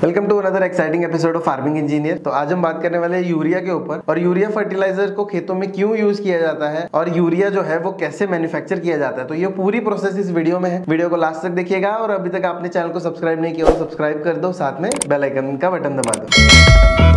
Welcome to another exciting episode of farming engineer. तो आज हम बात करने वाले हैं यूरिया के ऊपर, और यूरिया फर्टिलाइजर को खेतों में क्यों यूज किया जाता है और यूरिया जो है वो कैसे मैन्युफैक्चर किया जाता है। तो ये पूरी प्रोसेस इस वीडियो में है, वीडियो को लास्ट तक देखिएगा। और अभी तक आपने चैनल को सब्सक्राइब नहीं किया हो सब्सक्राइब कर दो, साथ में बेल आइकन का बटन दबा दो।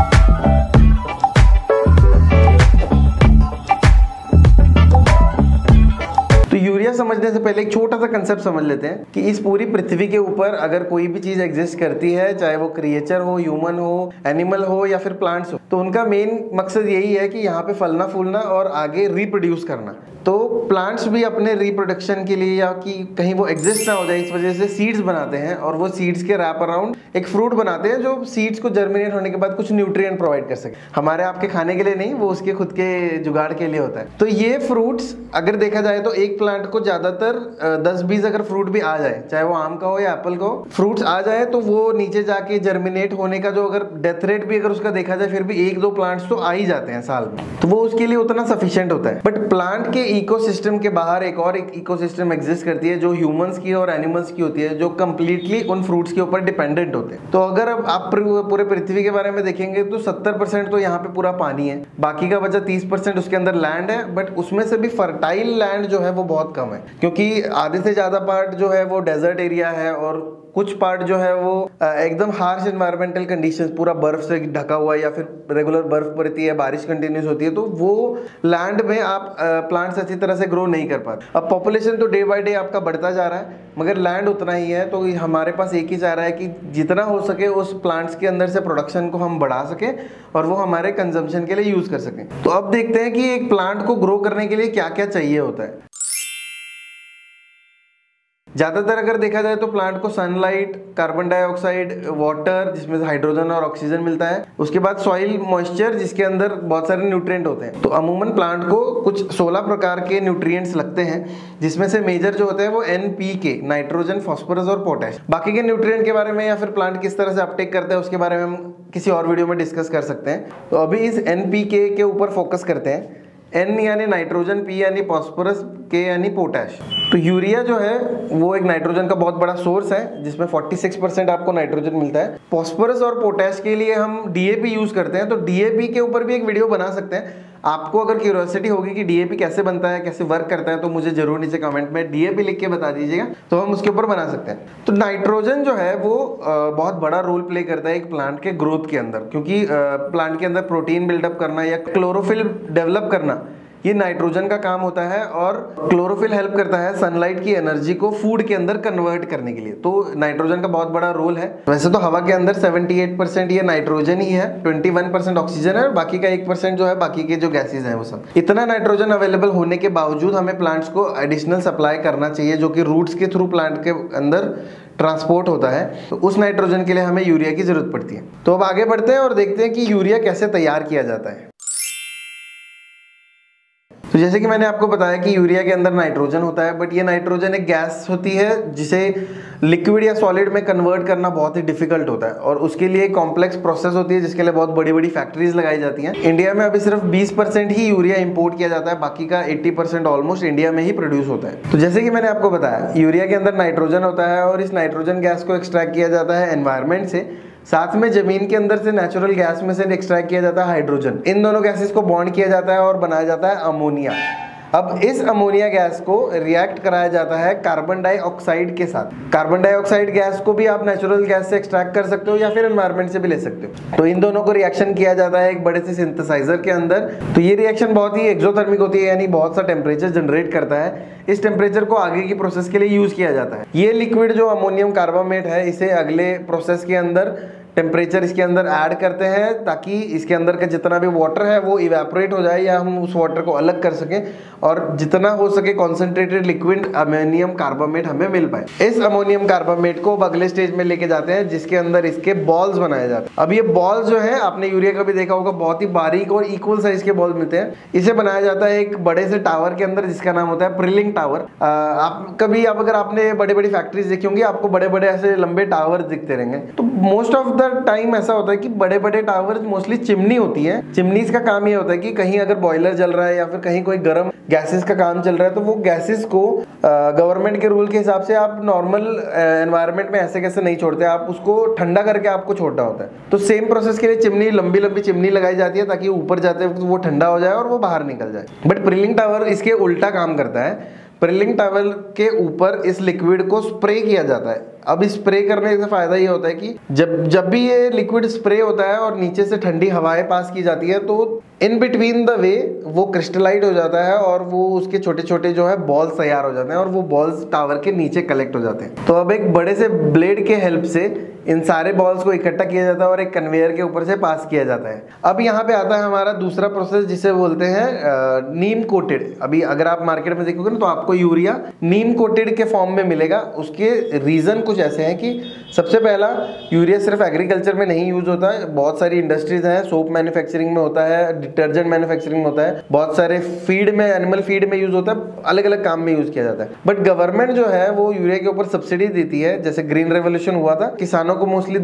यूरिया समझने से पहले एक छोटा सा कंसेप्ट समझ लेते हैं कि इस पूरी पृथ्वी के ऊपर अगर कोई भी चीज एग्जिस्ट करती है, चाहे वो क्रिएचर हो, ह्यूमन हो, एनिमल हो या फिर प्लांट्स हो, तो उनका मेन मकसद यही है कि यहाँ पे फलना फूलना और आगे रिप्रोड्यूस करना। तो प्लांट्स भी अपने रिप्रोडक्शन के लिए या कि कहीं वो एग्जिस्ट ना हो जाए इस वजह से सीड्स बनाते हैं, और वो सीड्स के रैप अराउंड एक फ्रूट बनाते हैं जो सीड्स को जर्मिनेट होने के बाद कुछ न्यूट्रिएंट प्रोवाइड कर सके। हमारे आपके खाने के लिए नहीं, वो उसके खुद के जुगाड़ के लिए होता है। तो ये फ्रूट्स अगर देखा जाए तो एक प्लांट को ज्यादातर 10-20 अगर फ्रूट भी आ जाए, चाहे वो आम का हो या एप्पल का हो, फ्रूट्स आ जाए तो वो नीचे जाके जर्मिनेट होने का जो अगर डेथ रेट भी अगर उसका देखा जाए फिर भी 1-2 प्लांट्स तो आ ही जाते हैं साल में, तो वो उसके लिए उतना सफिशिएंट होता है। बट प्लांट के इकोसिस्टम के बाहर एक इकोसिस्टम एग्जिस्ट करती है जो ह्यूमंस की और एनिमल्स की होती है, जो कंप्लीटली उन फ्रूट्स के ऊपर डिपेंडेंट होते हैं। तो अगर अब आप पूरे पृथ्वी के बारे में देखेंगे तो 70% तो यहाँ पे पूरा पानी है, बाकी का बचा 30% उसके अंदर लैंड है। बट उसमें से भी फर्टाइल लैंड जो है वो बहुत कम है, क्योंकि आधे से ज्यादा पार्ट जो है वो डेजर्ट एरिया है और कुछ पार्ट जो है वो एकदम हार्श एनवायरमेंटल कंडीशंस, पूरा बर्फ से ढका हुआ है या फिर रेगुलर बर्फ पड़ती है, बारिश कंटिन्यूस होती है, तो वो लैंड में आप प्लांट्स अच्छी तरह से ग्रो नहीं कर पाते। अब पॉपुलेशन तो डे बाय डे आपका बढ़ता जा रहा है मगर लैंड उतना ही है, तो हमारे पास एक ही चाह रहा है कि जितना हो सके उस प्लांट्स के अंदर से प्रोडक्शन को हम बढ़ा सके और वो हमारे कंजम्पशन के लिए यूज कर सकें। तो अब देखते हैं कि एक प्लांट को ग्रो करने के लिए क्या क्या चाहिए होता है। ज्यादातर अगर देखा जाए तो प्लांट को सनलाइट, कार्बन डाइऑक्साइड, वाटर जिसमें हाइड्रोजन और ऑक्सीजन मिलता है, उसके बाद सॉइल मॉइस्चर जिसके अंदर बहुत सारे न्यूट्रिएंट होते हैं। तो अमूमन प्लांट को कुछ 16 प्रकार के न्यूट्रिएंट्स लगते हैं, जिसमें से मेजर जो होते हैं वो NPK, नाइट्रोजन, फास्फोरस और पोटेश। बाकी के न्यूट्रिएंट के बारे में या फिर प्लांट किस तरह से अपटेक करते हैं उसके बारे में हम किसी और वीडियो में डिस्कस कर सकते हैं। तो अभी इस NPK के ऊपर फोकस करते हैं। N यानी नाइट्रोजन, P यानी फास्फोरस, K यानी पोटैश। तो यूरिया जो है वो एक नाइट्रोजन का बहुत बड़ा सोर्स है जिसमें 46% आपको नाइट्रोजन मिलता है। फास्फोरस और पोटैश के लिए हम DAP यूज करते हैं, तो DAP के ऊपर भी एक वीडियो बना सकते हैं। आपको अगर क्यूरियोसिटी होगी कि DAP कैसे बनता है, कैसे वर्क करता है, तो मुझे जरूर नीचे कमेंट में DAP लिख के बता दीजिएगा, तो हम उसके ऊपर बना सकते हैं। तो नाइट्रोजन जो है वो बहुत बड़ा रोल प्ले करता है एक प्लांट के ग्रोथ के अंदर, क्योंकि प्लांट के अंदर प्रोटीन बिल्डअप करना या क्लोरोफिल डेवलप करना ये नाइट्रोजन का काम होता है, और क्लोरोफिल हेल्प करता है सनलाइट की एनर्जी को फूड के अंदर कन्वर्ट करने के लिए। तो नाइट्रोजन का बहुत बड़ा रोल है। वैसे तो हवा के अंदर 78% ये नाइट्रोजन ही है, 21% ऑक्सीजन है, और बाकी का 1% जो है बाकी के जो गैसेज हैं वो सब। इतना नाइट्रोजन अवेलेबल होने के बावजूद हमें प्लांट्स को एडिशनल सप्लाई करना चाहिए, जो कि रूट्स के थ्रू प्लांट के अंदर ट्रांसपोर्ट होता है। तो उस नाइट्रोजन के लिए हमें यूरिया की जरूरत पड़ती है। तो अब आगे बढ़ते हैं और देखते हैं कि यूरिया कैसे तैयार किया जाता है। तो जैसे कि मैंने आपको बताया कि यूरिया के अंदर नाइट्रोजन होता है, बट ये नाइट्रोजन एक गैस होती है जिसे लिक्विड या सॉलिड में कन्वर्ट करना बहुत ही डिफिकल्ट होता है, और उसके लिए कॉम्प्लेक्स प्रोसेस होती है जिसके लिए बहुत बड़ी बड़ी फैक्ट्रीज लगाई जाती हैं। इंडिया में अभी सिर्फ 20% ही यूरिया इंपोर्ट किया जाता है, बाकी का 80% ऑलमोस्ट इंडिया में ही प्रोड्यूस होता है। तो जैसे कि मैंने आपको बताया यूरिया के अंदर नाइट्रोजन होता है, और इस नाइट्रोजन गैस को एक्सट्रैक्ट किया जाता है एनवायरमेंट से, साथ में जमीन के अंदर से नेचुरल गैस में से एक्सट्रैक्ट किया जाता है हाइड्रोजन। इन दोनों गैसेस को बॉन्ड किया जाता है और बनाया जाता है अमोनिया। अब इस अमोनिया गैस को रिएक्ट कराया जाता है कार्बन डाइऑक्साइड के साथ। कार्बन डाइऑक्साइड गैस को भी आप नेचुरल गैस से एक्सट्रैक्ट कर सकते हो या फिर एनवायरनमेंट से भी ले सकते हो। तो इन दोनों को रिएक्शन किया जाता है एक बड़े से सिंथेसाइजर के अंदर। तो ये रिएक्शन बहुत ही एक्सोथर्मिक होती है, यानी बहुत सा टेम्परेचर जनरेट करता है। इस टेम्परेचर को आगे की प्रोसेस के लिए यूज किया जाता है। ये लिक्विड जो अमोनियम कार्बामेट है, इसे अगले प्रोसेस के अंदर टेम्परेचर इसके अंदर ऐड करते हैं ताकि इसके अंदर का जितना भी वाटर है वो इवेपोरेट हो जाए या हम उस वाटर को अलग कर सकें, और जितना हो सके कॉन्सेंट्रेटेड लिक्विड अमोनियम कार्बामेट हमें मिल पाए। इस अमोनियम कार्बामेट को अगले स्टेज में लेके जाते हैं जिसके अंदर इसके बॉल्स बनाए जाते हैं। अब ये बॉल्स जो है, आपने यूरिया का भी देखा होगा, बहुत ही बारीक और इक्वल साइज के बॉल्स मिलते हैं। इसे बनाया जाता है एक बड़े से टावर के अंदर जिसका नाम होता है प्रिलिंग टावर। अगर आपने बड़े बड़ी फैक्ट्रीज देखी होंगी, आपको बड़े बड़े ऐसे लंबे टावर दिखते रहेंगे। तो मोस्ट ऑफ द सा टाइम ऐसा होता है कि बड़े बड़े टावर्स मोस्टली चिमनी होती है। चिमनीज का काम ये होता है कि कहीं अगर बॉयलर जल रहा है या फिर कहीं कोई गर्म गैसेस का काम चल रहा है तो वो गैसेस को गवर्नमेंट के रूल के हिसाब से आप नॉर्मल एनवायरनमेंट में ऐसे कैसे नहीं छोड़ते, आप उसको ठंडा करके आपको छोड़ना होता है। तो सेम प्रोसेस के लिए चिमनी, लंबी लंबी चिमनी लगाई जाती है ताकि ऊपर जाते वक्त वो ठंडा हो जाए और वो बाहर निकल जाए। बट प्रिलिंग टावर इसके उल्टा काम करता है। प्रिलिंग टावर के ऊपर इस लिक्विड को स्प्रे किया जाता है। अब स्प्रे करने से फायदा ये होता है कि जब भी ये लिक्विड स्प्रे होता है और नीचे से ठंडी हवाएं पास की जाती है तो इन बिटवीन द वे वो क्रिस्टलाइट हो जाता है और वो उसके छोटे छोटे जो है बॉल्स तैयार हो जाते हैं और वो बॉल्स टावर के नीचे कलेक्ट हो जाते हैं। तो अब एक बड़े से ब्लेड के हेल्प से इन सारे बॉल्स को इकट्ठा किया जाता है और एक कन्वेयर के ऊपर से पास किया जाता है। अब यहाँ पे आता है हमारा दूसरा प्रोसेस जिसे बोलते हैं नीम कोटेड। अभी अगर आप मार्केट में देखोगे ना तो आपको यूरिया नीम कोटेड के फॉर्म में मिलेगा। उसके रीजन कुछ ऐसे हैं कि सबसे पहला, यूरिया सिर्फ एग्रीकल्चर में नहीं यूज होता है, बहुत सारी इंडस्ट्रीज हैं, सोप मैन्युफैक्चरिंग में होता है, डिटर्जेंट मैन्युफैक्चरिंग में होता है, बहुत सारे फीड में, एनिमल फीड में यूज होता है, अलग अलग काम में यूज किया जाता है। बट गवर्नमेंट जो है वो यूरिया के ऊपर सब्सिडी देती है। जैसे ग्रीन रेवोल्यूशन हुआ था, किसानों को मोस्टली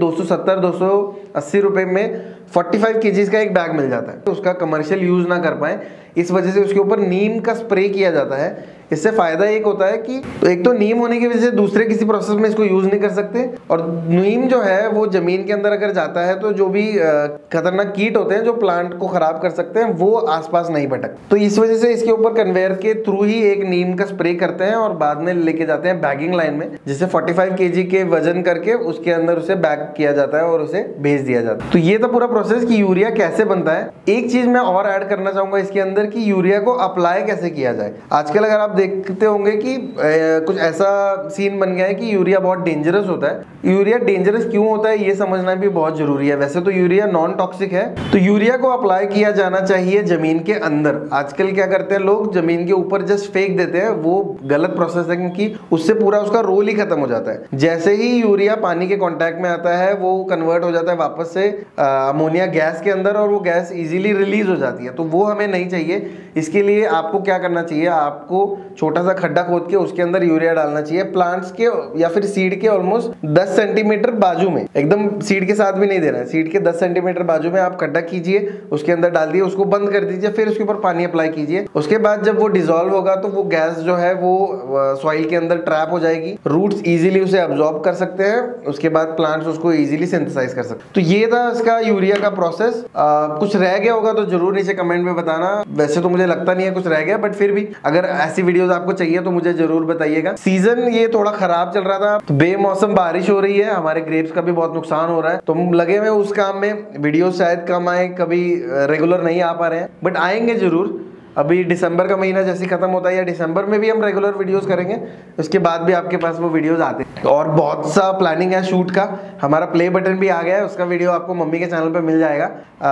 270-280 रुपए में 45 केजीज का एक बैग मिल जाता है। तो उसका कमर्शियल यूज ना कर पाए इस वजह से उसके ऊपर नीम का स्प्रे किया जाता है। इससे फायदा एक होता है कि तो एक तो नीम होने की वजह से दूसरे किसी प्रोसेस में इसको यूज नहीं कर सकते, और नीम जो है वो जमीन के अंदर अगर जाता है तो जो भी खतरनाक कीट होते हैं जो प्लांट को खराब कर सकते हैं वो आसपास नहीं भटक। तो इस वजह से इसके ऊपर कन्वेयर के थ्रू ही एक नीम का स्प्रे करते हैं और बाद में लेके जाते हैं बैगिंग लाइन में, जिसे 45 केजी के वजन करके उसके अंदर उसे बैग किया जाता है और उसे भेज दिया जाता है। तो ये था पूरा प्रोसेस कि यूरिया कैसे बनता है। एक चीज मैं और ऐड करना चाहूंगा इसके अंदर कि यूरिया को अप्लाई कैसे किया जाए। आजकल अगर आप देखते होंगे कि कुछ ऐसा सीन बन गया है कि यूरिया बहुत डेंजरस होता है। यूरिया डेंजरस क्यों होता है ये समझना भी बहुत जरूरी है। वैसे तो यूरिया नॉन टॉक्सिक है, तो यूरिया को अप्लाई किया जाना चाहिए जमीन के अंदर। आजकल क्या करते हैं लोग, जमीन के ऊपर जस्ट फेंक देते हैं, वो गलत प्रोसेस है क्योंकि उससे पूरा उसका रोल ही खत्म हो जाता है। जैसे ही यूरिया पानी के कांटेक्ट में आता है वो कन्वर्ट हो जाता है वापस से अमोनिया गैस के अंदर और वो गैस इजीली रिलीज हो जाती है। तो वो हमें नहीं चाहिए। इसके लिए आपको क्या करना चाहिए, आपको छोटा सा खड्डा खोद के उसके अंदर यूरिया डालना चाहिए। प्लांट्स के या फिर सीड के ऑलमोस्ट 10 सेंटीमीटर बाजू में, एकदम सीड के साथ भी नहीं देना है, सीड के 10 सेंटीमीटर बाजू में आप खड्डा कीजिए, उसके अंदर डाल दिए, उसको बंद कर दीजिए, फिर उसके ऊपर पानी अप्लाई कीजिए। उसके बाद जब वो डिसॉल्व होगा तो वो गैस जो है वो सॉइल के अंदर ट्रैप हो जाएगी, रूट्स इजीली उसे अब्सॉर्ब कर सकते हैं, उसके बाद प्लांट्स उसको इजीली सिंथेसाइज कर सकते हैं। तो ये था इसका यूरिया का प्रोसेस। कुछ रह गया होगा तो जरूर नीचे कमेंट में बताना। वैसे तो मुझे लगता नहीं है कुछ रह गया, बट फिर भी अगर ऐसी वीडियोस आपको चाहिए तो मुझे जरूर बताइएगा। सीजन ये थोड़ा खराब चल रहा था, तो बेमौसम बारिश हो रही है, हमारे ग्रेप्स का भी बहुत नुकसान हो रहा है, तो हम लगे हुए उस काम में। वीडियो शायद कम आए, कभी रेगुलर नहीं आ पा रहे हैं, बट आएंगे जरूर। अभी दिसंबर का महीना जैसे खत्म होता है या दिसंबर में भी हम रेगुलर वीडियोस करेंगे, उसके बाद भी आपके पास वो वीडियोस आते हैं। और बहुत सा प्लानिंग है शूट का, हमारा प्ले बटन भी आ गया है, उसका वीडियो आपको मम्मी के चैनल पे मिल जाएगा।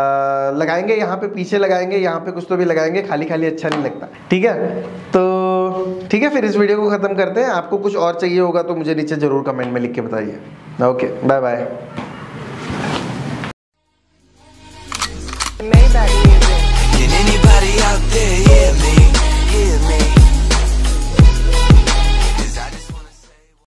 लगाएंगे यहाँ पे, पीछे लगाएंगे, यहाँ पे कुछ तो भी लगाएंगे, खाली खाली अच्छा नहीं लगता। ठीक है, तो ठीक है, फिर इस वीडियो को खत्म करते हैं। आपको कुछ और चाहिए होगा तो मुझे नीचे जरूर कमेंट में लिख के बताइए। Okay, bye bye.